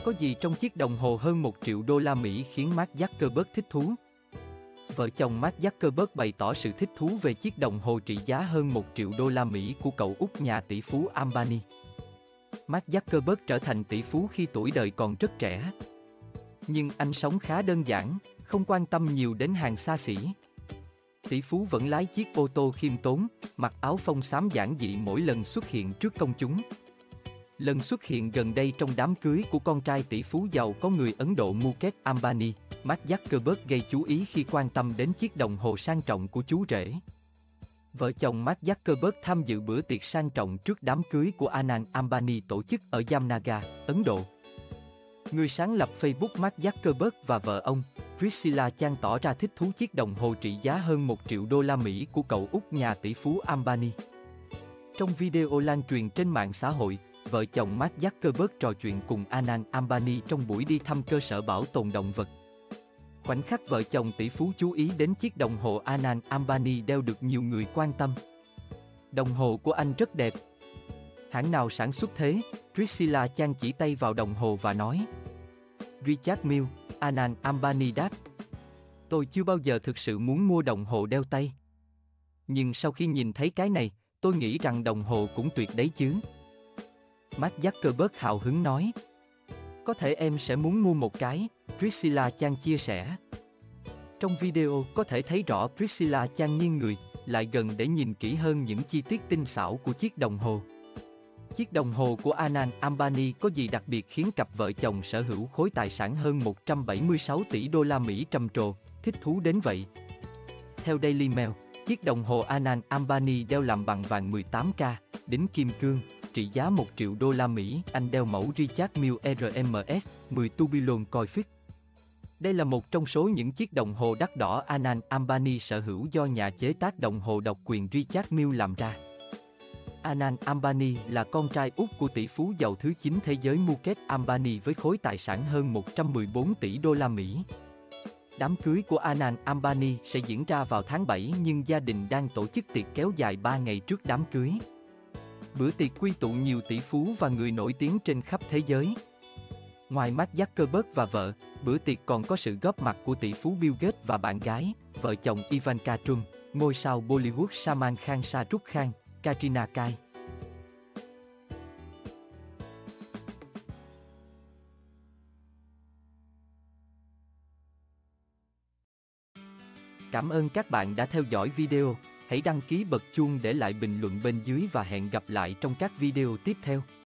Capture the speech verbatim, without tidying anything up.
Có gì trong chiếc đồng hồ hơn một triệu đô la Mỹ khiến Mark Zuckerberg thích thú? Vợ chồng Mark Zuckerberg bày tỏ sự thích thú về chiếc đồng hồ trị giá hơn một triệu đô la Mỹ của cậu út nhà tỷ phú Ambani. Mark Zuckerberg trở thành tỷ phú khi tuổi đời còn rất trẻ. Nhưng anh sống khá đơn giản, không quan tâm nhiều đến hàng xa xỉ. Tỷ phú vẫn lái chiếc ô tô khiêm tốn, mặc áo phông xám giản dị mỗi lần xuất hiện trước công chúng. Lần xuất hiện gần đây trong đám cưới của con trai tỷ phú giàu có người Ấn Độ Mukesh Ambani, Mark Zuckerberg gây chú ý khi quan tâm đến chiếc đồng hồ sang trọng của chú rể. Vợ chồng Mark Zuckerberg tham dự bữa tiệc sang trọng trước đám cưới của Anand Ambani tổ chức ở Jamnagar, Ấn Độ. Người sáng lập Facebook Mark Zuckerberg và vợ ông, Priscilla Chan tỏ ra thích thú chiếc đồng hồ trị giá hơn một triệu đô la Mỹ của cậu út nhà tỷ phú Ambani. Trong video lan truyền trên mạng xã hội, vợ chồng Mark Zuckerberg trò chuyện cùng Anand Ambani trong buổi đi thăm cơ sở bảo tồn động vật. Khoảnh khắc vợ chồng tỷ phú chú ý đến chiếc đồng hồ Anand Ambani đeo được nhiều người quan tâm. Đồng hồ của anh rất đẹp. Hãng nào sản xuất thế? Priscilla Chan chỉ tay vào đồng hồ và nói. Richard Mille, Anand Ambani đáp. Tôi chưa bao giờ thực sự muốn mua đồng hồ đeo tay. Nhưng sau khi nhìn thấy cái này, tôi nghĩ rằng đồng hồ cũng tuyệt đấy chứ. Mark Zuckerberg hào hứng nói. Có thể em sẽ muốn mua một cái, Priscilla Chan chia sẻ. Trong video có thể thấy rõ Priscilla Chan nghiêng người, lại gần để nhìn kỹ hơn những chi tiết tinh xảo của chiếc đồng hồ. Chiếc đồng hồ của Anand Ambani có gì đặc biệt khiến cặp vợ chồng sở hữu khối tài sản hơn một trăm bảy mươi sáu tỷ đô la Mỹ trầm trồ, thích thú đến vậy? Theo Daily Mail, chiếc đồng hồ Anand Ambani đeo làm bằng vàng mười tám ca, đính kim cương, trị giá một triệu đô la Mỹ. Anh đeo mẫu Richard Mille R M S mười Tourbillon Coiffix. Đây là một trong số những chiếc đồng hồ đắt đỏ Anand Ambani sở hữu do nhà chế tác đồng hồ độc quyền Richard Mille làm ra. Anand Ambani là con trai út của tỷ phú giàu thứ chín thế giới Mukesh Ambani với khối tài sản hơn một trăm mười bốn tỷ đô la Mỹ. Đám cưới của Anand Ambani sẽ diễn ra vào tháng bảy nhưng gia đình đang tổ chức tiệc kéo dài ba ngày trước đám cưới. Bữa tiệc quy tụ nhiều tỷ phú và người nổi tiếng trên khắp thế giới. Ngoài Mark Zuckerberg và vợ, bữa tiệc còn có sự góp mặt của tỷ phú Bill Gates và bạn gái, vợ chồng Ivanka Trump, ngôi sao Bollywood Salman Khan, Shah Rukh Khan, Katrina Kaif. Cảm ơn các bạn đã theo dõi video. Hãy đăng ký bật chuông để lại bình luận bên dưới và hẹn gặp lại trong các video tiếp theo.